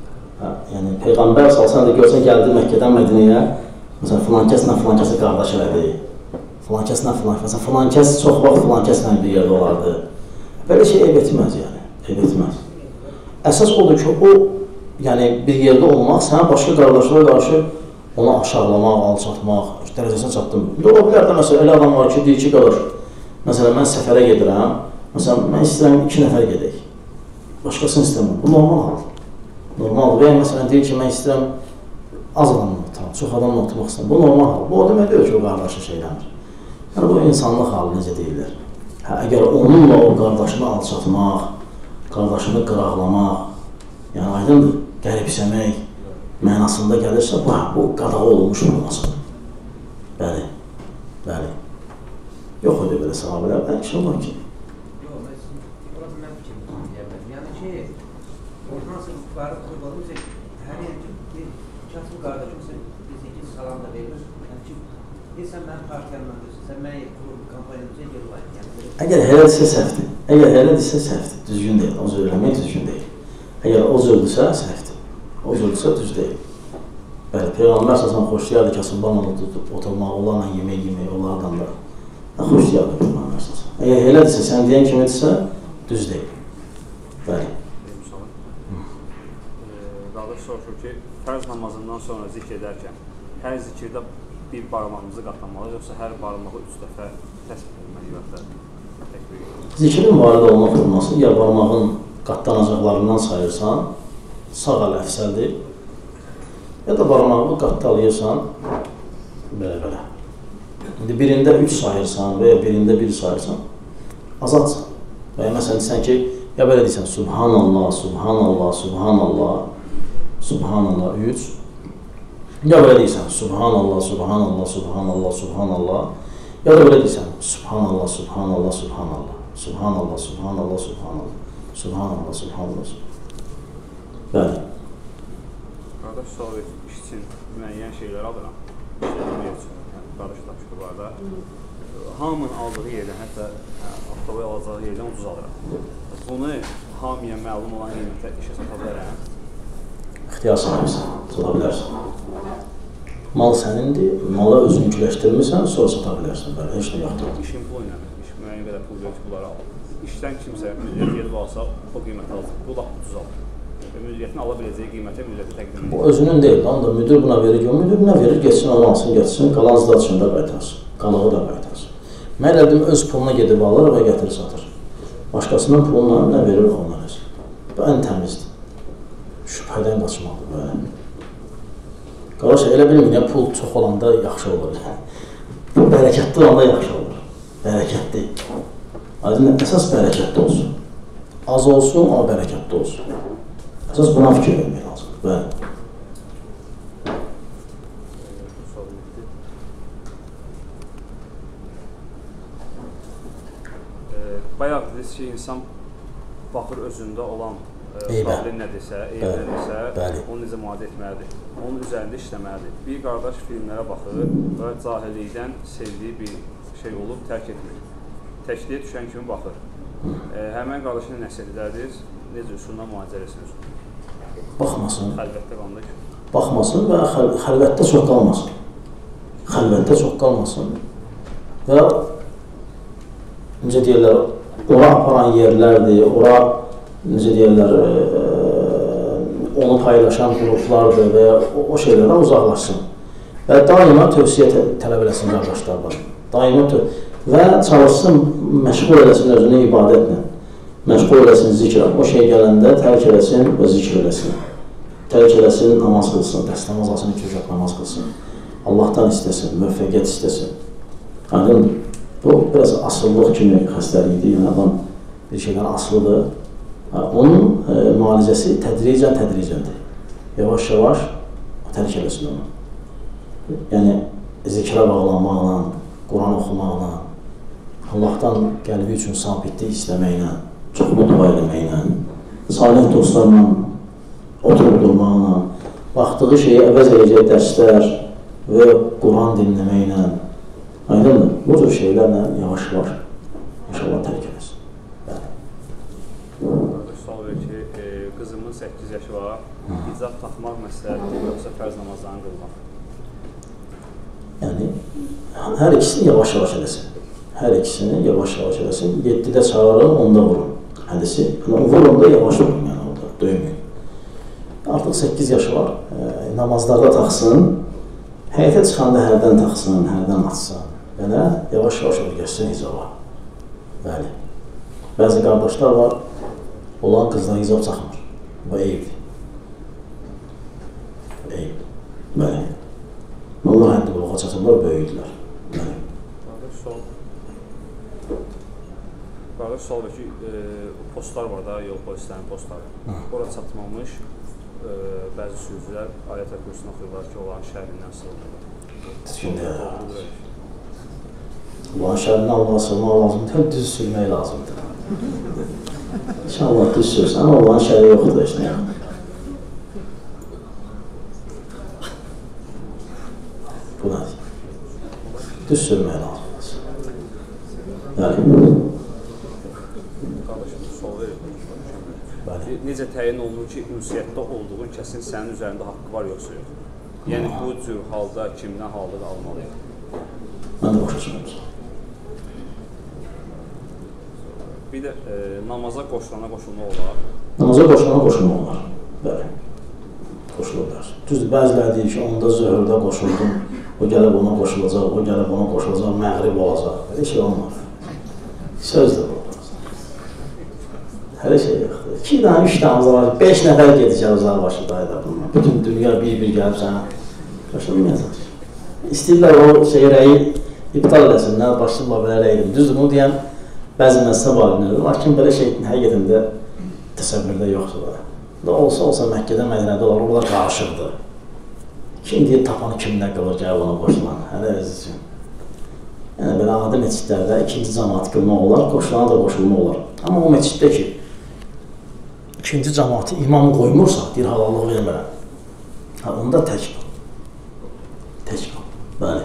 Yəni, Peyğəmbər salsan da görsən, gəldi Məkkədən Mədinəyə, məsələn, filan kəslə filan kəsi qardaş elədi, filan kəslə filan kəsi, filan kəs çox vaxt filan kəslə bir yerdə olardı. Belə şey ev etməz, yəni, ev etməz. Əsas odur ki, o, yəni, bir yerdə olmaq, sənə başqa qardaşlara qarşı ona aşağılamaq, alçatmaq, dərəcəsinə çatdım. İndi ola bilər də, məsələn, elə adam var ki, deyir ki, qardaş, məsələn, mən səfərə gedirəm, məsələn, mən istəyirəm iki nəfər gedək, başqasını istəməm, bu normal haldır. Normal, və ya məsələn deyir ki, mən istəyirəm az adamla oturmaq, çox adamla oturmaq istəyirəm. Bu normal hal. Bu o demək deyil ki, o qardaşı şeylənir. Yəni, bu insanlıq halı necə deyirlər. Hə, əgər onunla o qardaşını alçatmaq, qardaşını qıraqlamaq, yəni aydındır, qəribsəmək mənasında gəlirsə, bu, bu qadağı olmuş olmasın. Bəli, bəli. Yox öyle belə sahabələr, bəlkə şey olur ki. Yox, mən fikrim deyəməm. Yəni ki, orhansı varı qurbalımsa, hər yer bir kasım qardaşımsa, bizə ki, salam da verir. Yəni ki, deyirsən, mənim partiyamla deyirsən, sən mənə qurub kampaniyamıza gel var. Əgər elədirsə səhvdir. Əgər elədirsə səhvdir. Düzgün deyil. O cür eləmək düzgün deyil. Əgər o cürdürsə səhvdir. O cürdürsə düz deyil. Bəli, Peyğəmbər səsən xoşlayardı kasımlarla oturmaq, onlarla yemək yemək, onlardan da xoşlayardı Peyğəmbər səsən. Əgər elədirsə, sən deyən kimidirsə, düz deyil. Bəli. Qardaş soruşur ki, fərz namazından sonra zikr edərkən, hər zikirdə bir barmağımızı qatlamalıyıq, yoxsa hər barmağı üç dəfə təsbih etməliyik və Zikrin varid olma forması, ya barmağın qatlanacaqlarından sayırsan, sağ əl əfsəldir, ya da barmağı qatdalayırsan, belə-belə. İndi birində üç sayırsan və ya birində bir sayırsan, azadsan. Və ya məsələn, sən ki, ya belə deyirsən, Subhanallah, Subhanallah, Subhanallah, Subhanallah, üç. Ya belə deyirsən, Subhanallah, Subhanallah, Subhanallah, Subhanallah. Ya da belə deyirsən, Subhanallah, Subhanallah, Subhanallah, Subhanallah, Subhanallah, Subhanallah, Subhanallah, Subhanallah. Bəli. Qardaş, sual iş üçün müəyyən şeylər alıram. İşləmək üçün, qardaş tapşırıqlarda. Hamının aldığı yerdən, hətta avtoboy alacağı yerdən ucuz alıram. Bunu hamıya məlum olan qiymətə işə sata bilərəm. İxtiyar sahibisən, sata bilərsən. Mal sənindir, mala özünkiləşdirmirsən, sonra sata bilərsən. Bəli, heç nə yoxdur. İşin pulu ilə, iş müəyyən qədər pul verir ki, bunları alır. İşdən kimsə müdiriyyət gedib alsa, o qiymətə alır. Bu lap ucuz alır. Və müdiriyyətin ala biləcəyi qiymətə müdiriyyətə təqdim edir. Bu özünün deyil, onda müdir buna verir, o müdir buna verir, geçsin, onu alsın, geçsin, qalan zdaçında qaytarsın, qalığı da qaytarsın. Mən elədim, öz puluna gedib alır və gətirir, satır. Başqasının puluna nə verir, onlar əzir. Bu ən təmizdir. Şübhədən qaçmalıdır, böyle. Qardaş, elə bilməyin, pul çox olanda yaxşı olur. Bu bərəkətli olanda yaxşı olur. Bərəkətli. Aydın, əsas bərəkətli olsun. Az olsun, amma bərəkətli olsun. Əsas buna fikir vermək lazım. Bəli. Bayaq dediniz ki, insan baxır özündə olan problem nədirsə, eyb nədirsə, onu necə müalicə etməlidir, onun üzərində işləməlidir. Bir qardaş filmlərə baxır və cahillikdən sevdiyi bir şey olub, tərk etmir. Təkliyə düşən kimi baxır. Həmən qardaşına nəsiyyət edərdiniz, necə üsulundan müalicə eləsin? Baxmasın. Xəlvətdə qalanda ki. Baxmasın və xəlvətdə çox qalmasın. Xəlvətdə çox qalmasın və necə deyirlər, ora aparan yerlərdir, ora necə deyirlər, onu paylaşan qruplardır və o şeylərdən uzaqlaşsın. Və daima tövsiyə tələb eləsin qardaşlardan. Daima və çalışsın, məşğul eləsin özünü ibadətlə. Məşğul eləsin zikrə. O şey gələndə tərk eləsin və zikr eləsin. Tərk eləsin, namaz qılsın, dəst namaz alsın, iki rükət namaz qılsın. Allahdan istəsin, müvəffəqiyyət istəsin. Aydın, bu biraz asıllıq kimi xəstəlikdir, yəni adam bir şeydən asılıdır. Onun e, müalicəsi tədricən tədricəndir. Yavaş-yavaş tərk eləsin onu. Yəni, zikrə bağlanmaqla, Quran oxumaqla, Allahdan qəlbi üçün sabitlik istəməklə, çoxlu dua eləməklə, salih dostlarla oturub durmaqla, baxdığı şeyi əvəz edəcək dərslər və Quran dinləməklə, aydındır, bu cür şeylərlə yavaş-yavaş inşallah tərk eləsin. Sual verir ki, qızımın səkkiz yaşı var, icab taxmaq məsləhətdir, yoxsa fərz namazlarını qılmaq? Yəni, hər ikisini yavaş-yavaş eləsin. Hər ikisini yavaş-yavaş eləsin. yeddidə çağırın, onda vurun. Hədisi, vurun da yavaş vurun, yəni orada, döyməyin. Artıq səkkiz yaşı var, e, namazlarda taxsın, həyətə çıxanda hərdən taxsın, hərdən açsın. Belə, yavaş-yavaş öyrəşsin icaba. Bəli. Bəzi qardaşlar var, olan qızlar icab çaxmır. Bu eyibdir. Eyib. Bəli. Allah həddi buluğa çatırlar, böyüdülər. Bəli. Qardaş, sol. Qardaş, sol ki, e, postlar var da, yol polislərinin postları. Ora çatmamış e, bəzi sürücülər ayət və kürsünü oxuyurlar ki, olan şəhərindən sığırlar. Şimdi, olan şəhərindən Allah'a sığırmaq lazımdır, düz sürmək lazımdır. İnşallah düz sürsən, amma olan şəhəri yoxdur, heç nə yoxdur. Bu nədir? Düz sürmək lazımdır. Yəni, necə təyin olunur ki, ünsiyyətdə olduğun kəsin sənin üzərində haqqı var, yoxsa yox? Yəni, bu cür halda kimdən halda almalıyıq? Mən də başa çıxmıyorum. Bir də e, namaza qoşulana qoşulma olar. Namaza qoşulana qoşulma olar. Bəli. Qoşulurlar. Düzdür, bəziləri deyir ki, onda zöhrdə qoşuldum, o gəlib ona qoşulacaq, o gəlib ona qoşulacaq, məğrib olacaq. Belə şey olmaz. Sözdür bu. Hələ şey yoxdur. İki dənə, üç dənə var, beş nəfər gedəcək uzaq başındaydı bunlar. Bütün dünya bir-bir gəlib sənə qoşulmayacaq. İstəyirlər o şey rəyi iptal eləsinlər, başlayırlar belə rəydim. Düzdür, bunu deyən bəzi məzhəb alimlərdir. Lakin belə şey həqiqətində təsəvvürdə yoxdur da. Da olsa olsa Məkkədə, Mədinədə olur, orada qarışıqdır. Kim deyir, tapanı kimlə qılır, gəl ona qoşulan, hələ öz üçün. Yəni, belə adi meçidlərdə ikinci cəmaat qılmaq olar, qoşulana da qoşulmaq olar. Amma o meçiddə ki, ikinci cəmaatı imam qoymursa, deyir, halallıq vermirəm. Hə, onda tək qal. Tək qal, bəli.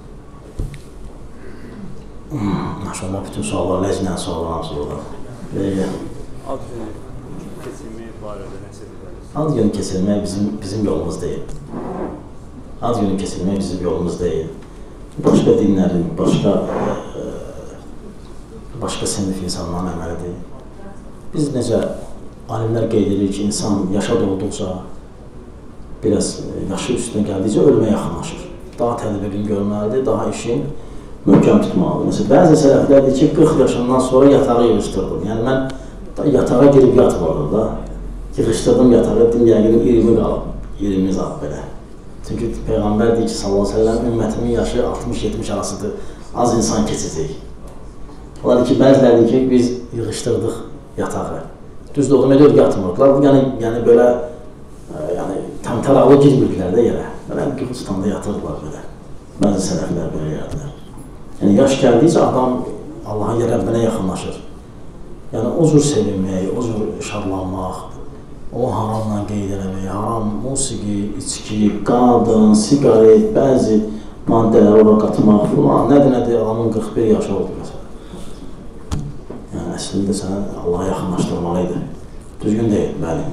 Maşallah, bütün suallar, ləcinən suallar hamısı olur. Ad günü keçirmək barədə nəsə edərsiniz? Ad günü keçirmək bizim, bizim yolumuz deyil. Ad günü keçirmək bizim yolumuz deyil. Başqa dinlərin, başqa e, başqa sinif insanların əməlidir. Biz necə alimlər qeyd edir ki, insan yaşa dolduqca, biraz yaşı üstünə gəldikcə ölümə yaxınlaşır. Daha tədbirin görməlidir, daha işin möhkəm tutmalıdır. Məsələn, bəzi sələflər deyir ki, qırx yaşından sonra yatağı yığışdırdım. Yəni, mən yatağa girib yatmadım da, yığışdırdım yatağı, dedim, yəqin iyirmi qalıb, iyirmi zat belə. Çünki Peyğəmbər deyir ki, sallallahu aleyhi ve sellem, ümmətimin yaşı altmış yetmiş arasıdır, az insan keçəcək. Onlar ki, bəziləri ki, biz yığışdırdıq yatağı. Düzdür, o demək yatmırdılar, yəni, yəni belə, yəni, təmtəraqlı girmirdilər də yerə. Belə Qırğızstanda yatırdılar belə. Bəzi sələflər belə yerdilər. Yəni, yaş gəldikcə adam Allahın Rəbbinə yaxınlaşır. Yəni, o cür sevinmək, o cür şadlanmaq, o haramla qeyd eləmək, haram, musiqi, içki, qadın, sigaret, bəzi maddələr ora qatmaq falan, nədir, nədir, adamın qırx bir yaşı oldu məsələn. Yəni, əslində sənə Allaha yaxınlaşdırmalıydı. Düzgün deyil, bəli.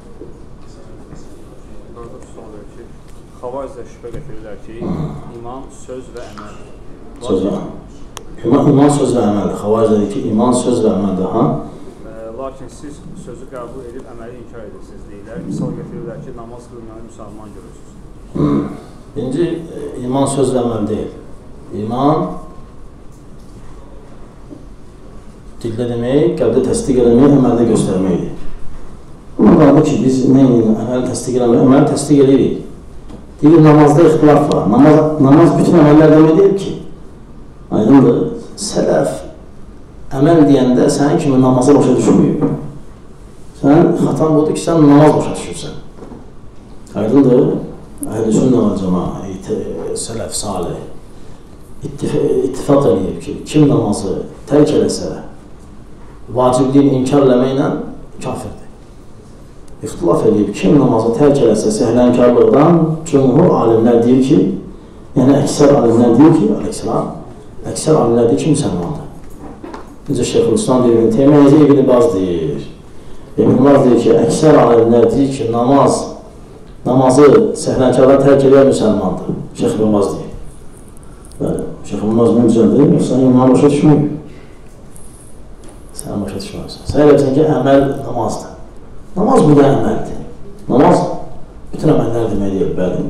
Xavarizdə şübhə gətirirlər ki, iman söz və əməl. Söz və əməl. İman, iman söz və əməldir. Xavarizdə deyir ki, iman söz və əməldir. Ha? Lakin siz sözü qəbul edib əməli inkar edirsiniz deyirlər. Misal gətirirlər ki, namaz qılmayan müsəlman görürsünüz. Hmm. Birinci, iman söz və əməl deyil. İman dildə demək, qəlbdə təsdiq eləmək, əməldə göstərməkdir. Bunun qaldı ki, biz nə edelim, əməli təsdiq eləmək, əməli təsdiq eləyirik. Deyir, namazda ixtilaf var. Namaz, namaz bütün əməllər demək deyil ki. Aydındır, sələf əməl deyəndə sənin kimi namaza başa düşməyib. Sən xatan budur ki, sən namaz başa düşürsən. Aydındır, əhl-i sünnə və cəmaət, sələf, salih ittifaq eləyib ki, kim namazı tərk eləsə, vacibliyin inkar eləməklə kafirdir. İxtilaf edib, kim namazı tərk eləsə səhlənkarlıqdan cümhur alimlər deyir ki, yəni əksər alimlər deyir ki, aleyhissalam, əksər alimlər deyir ki, müsəlmandır. Necə Şeyxülislam deyir, Teymiyyə İbn Baz deyir. İbn Baz deyir ki, əksər alimlər deyir ki, namaz, namazı səhlənkarlar tərk edən müsəlmandır. Şeyx İbn Baz deyir. Bəli, Şeyx İbn Baz bunu düzəldir, yoxsa iman başa düşməyib. Sən başa düşməyirsən. Sən elə bilsən ki, əməl namazdır. Namaz bu da əməldir. Namaz bütün əməllər demək deyil, bəli.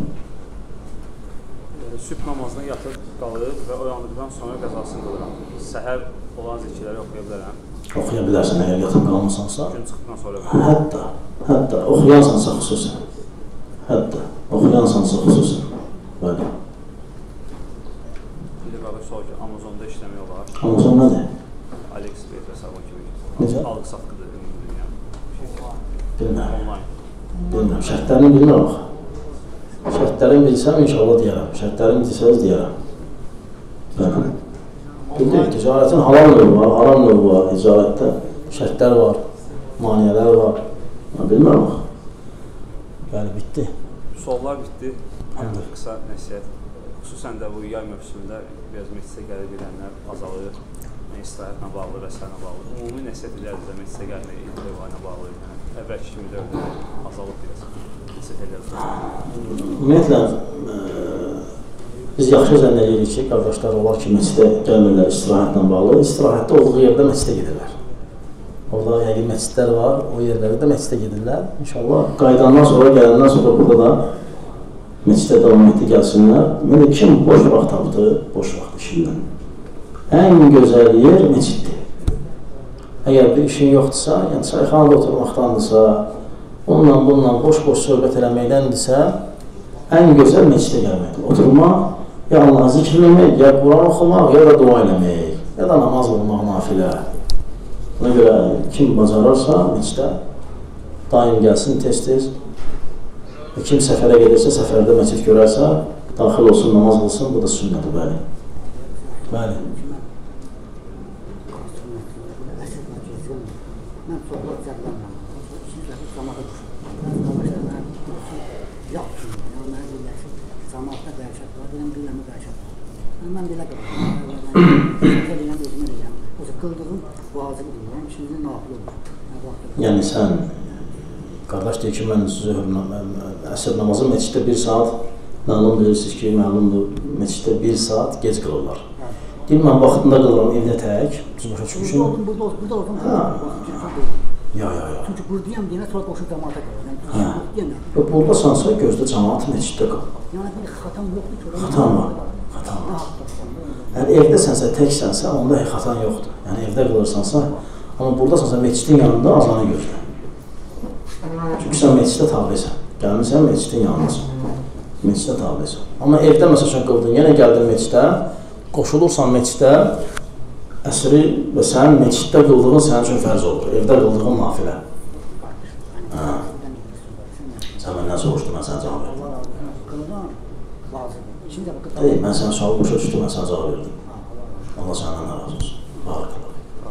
Sübh namazına yatıb qalıb və oyandıqdan sonra qəzasını qılıram. Səhər olan zikirləri oxuya bilərəm. Oxuya bilərsən, əgər yatıb qalmısansa. Gün çıxdıqdan sonra. Hətta, hətta, oxuyansansa xüsusən. Hətta, oxuyansansa xüsusən. Bəli. İndi qardaş sual ki, Amazonda işləmək olar. Amazon nədir? AliExpress və sabah kimi. Necə? Alıq satqıdır. Bilməm. Bilməm. Şərtlərini bilməm bax. Şərtlərini bilsəm, inşallah deyərəm. Şərtlərini bilsəz deyərəm. Bəli. Bildik, ticarətin halal növü var, haram növü var, ticarətdə şərtlər var, maniyələr var. Bilməm bax. Bəli, bitdi. Suallar bitdi. Qısa nəsiyyət. Xüsusən də bu yay mövsümündə biraz meclisə gəlib gedənlər azalır. İstirahətlə bağlı, rəslərlə bağlı. Ümumi nəsiyyət edərdizə meclisə gəlmək, ilk-layla bağlı. Əvvəlki kimi dövrdə azalıb biraz. Nəsiyyət edərdizə. Ümumiyyətlə, biz yaxşı zənn edirik ki, qardaşlar olar ki, məclisə gəlmirlər istirahətlə bağlı. İstirahətdə olduğu yerdə məclisə gedirlər. Orada yəqin məclislər var, o yerlərdə də məclisə gedirlər. İnşallah qaydandan sonra, gələndən sonra burada da məclisdə davam etdi gəlsinlər. Ümumiyyətlə, kim boş vaxt tapdı, boş vaxt işindən. Ən gözəl yer məsciddir. Əgər bir işin yoxdursa, yəni çayxanada oturmaqdandırsa, onunla bununla boş-boş söhbət eləməkdəndirsə, ən gözəl məscidə gəlməkdir. Oturmaq, ya Allah zikr eləmək, ya Quran oxumaq, ya da dua eləmək, ya da namaz olmaq, nafilə. Buna görə kim bacararsa məscidə daim gəlsin, tez-tez. Kim səfərə gedirsə, səfərdə məscid görərsə, daxil olsun, namaz olsun, bu da sünnədir, bəli. Bəli. Mən sohbət zərlərəm. İkiniz dəfə cəmaata düşürəm. Qardaşlar mənim yoxdur. Yəni mənə deyirlər ki, cəmaatda dəyişət var, deyirəm, deyirəm, dəyişət var. Mən belə qılırım. Səhər deyirəm, özümə deyirəm. Oysa qıldığım vacib deyirəm, şimdi nafil olur. Yəni sən, qardaş deyir ki, mən zöhr, əsr namazı məsciddə bir saat, məlum bilirsiniz ki, məlumdur, məsciddə bir saat gec qılırlar. Deyir, mən vaxtında qılıram evdə tək, siz başa düşmüşsün. Burada oldum, burada oldum, burada oldum. Ya, ya, ya. Çünki buradayam deyənə sonra qoşu cəmaata qalır. Hə. Buradasansa gözdə cəmaat məsciddə qal. Yəni bir xatam yoxdur ki, Xatan var, xatan var. Yəni evdəsənsə, təksənsə, onda xatan yoxdur. Yəni evdə qılırsansa, amma buradasansa, məscidin yanında azanı gözlə. Çünki sən məsciddə tabisən. Gəlmirsən, məscidin yanındasın. Məsciddə tabisən. Amma evdə məsələn qıldın, yenə gəldin məsciddə, qoşulursan məsciddə, əsri və sənin məsciddə qıldığın sənin üçün fərz olur. Evdə qıldığın nafilə. Sən məndən soruşdun, mən sənə cavab verdim. Deyil, mən sənə sualı başa düşdüm, mən sənə cavab verdim. Allah səndən razı olsun. Barakallah.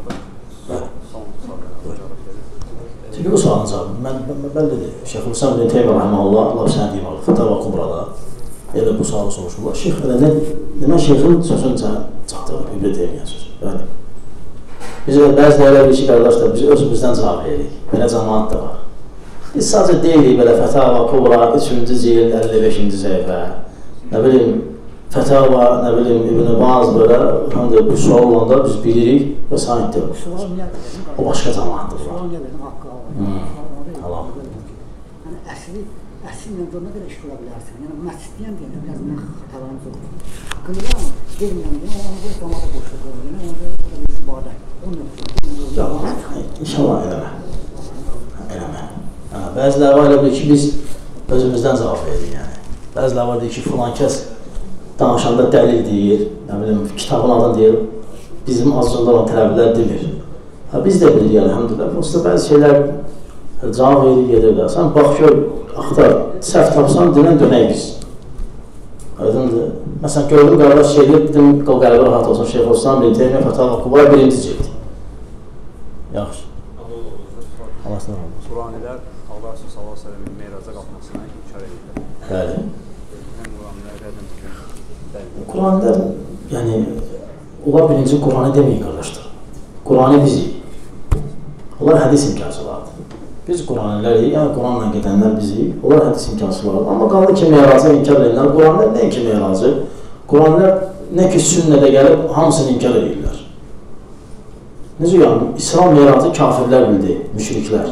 Çünki bu sualın cavabı, mən bəllidir. Şeyxülislam ibn Teymiyyə rəhməhullah, Allah sənə deyim alır, Fətəvə Kubrada elə bu sualı soruşurlar. Şeyx elə nə, demə şeyxin sözünü sənə çatdırır, ibn Teymiyyə sözü. Bəli. Biz bəzi elə bir ki, qardaşlar, biz özümüzdən cavab veririk. Belə cəmaat da var. Biz sadəcə deyirik belə Fətəvə Kubra, üçüncü cild, əlli beşinci səhifə, nə bilim, Fətəvə, nə bilim, İbn-i Baz belə, həm də bir sual olanda biz bilirik və sahib deyirik. O başqa cəmaatdır. Sual niyə verdim, haqqı alır. Tamam. Yəni, əsli, əslində görünə qədər iş ola bilərsən. Yəni, məscidliyəm deyəm, biraz mən xatalarımız olur. Qılıram, gelməyəm deyəm, ona görə cəmaata boşluq olur. Yəni, ona görə bir ibadə. Yalan, inşallah eləmə. Eləmə. Bəziləri var elə bilir ki, biz özümüzdən cavab veririk, yəni. Bəziləri var deyir ki, filan kəs danışanda dəlil deyir, nə bilim, kitabın adını deyir, bizim azcında olan tələblər demir. Ha, biz də bilirik, əlhəmdülillah. Prosta bəzi şeylər cavab veririk, gedirlər. Sən bax gör, axtar, səhv tapsan, dinən dönək biz. Aydındır. Məsələn, gördüm, qardaş şeydir, dedim, qəlbi rahat olsun, Şeyxülislam ibn Teymiyyə Fətəvə Kubra birinci cildi. Yaxşı. Allah sənə olsun. Quranilər Allah Rəsulü sallallahu əleyhi və səlləmin meyraca qalxmasına inkar edirlər. Bəli. Quranilər rədd edir. Quranilər, yəni, onlar birinci Quranı deməyin, qardaşlar. Quranı bizik. Onlar hədis imkansılardır. Biz Quranələri, yəni Quranla gedənlər bizik, onlar hədis imkansılardır. Amma qaldı ki, meyrazı inkar edirlər. Quranlar nə ki meyrazı? Quranlar nə ki sünnədə gəlib, hamısını inkar edirlər. Necə yəni, İslam meyrazı kafirlər bildi, müşriklər.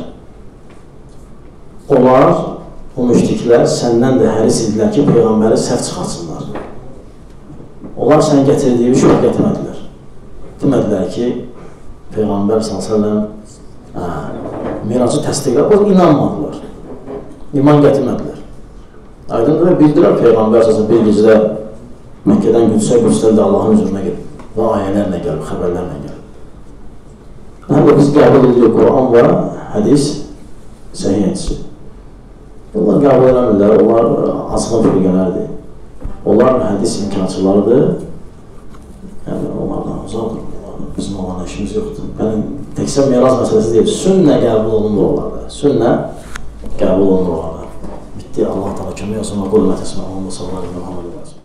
Onlar, o müşriklər səndən də həris idilər ki, Peyğəmbəri səhv çıxartsınlar. Onlar sən gətirdiyi şöh gətirmədilər. Demədilər ki, Peyğəmbər sallallahu əleyhi və səlləm miracı təsdiqlə, o inanmadılar. İman gətirmədilər. Aydındır və bildilər Peyğəmbər sallallahu əleyhi və səlləm bir gecədə Məkkədən Qüdsə, Qüdsədə də Allahın hüzuruna gəlib və ayələrlə gəlib, xəbərlərlə gəlib. Həm də biz qəbul edirik Quran və hədis səhih hədisi. Onlar qəbul eləmirlər, onlar açılan firqələrdir. Onlar hədis imkançılardır. Yəni, onlardan uzaqdır. Bizim onlarla işimiz yoxdur. Yəni, təkcə miras məsələsi deyil. Sünnə qəbul olunur onlarda. Sünnə qəbul olunur onlarda. Bitti. Allah-u Teala kömək olsun. Və qul mətəsinə. Allah sallallahu aleyhi və səlləm.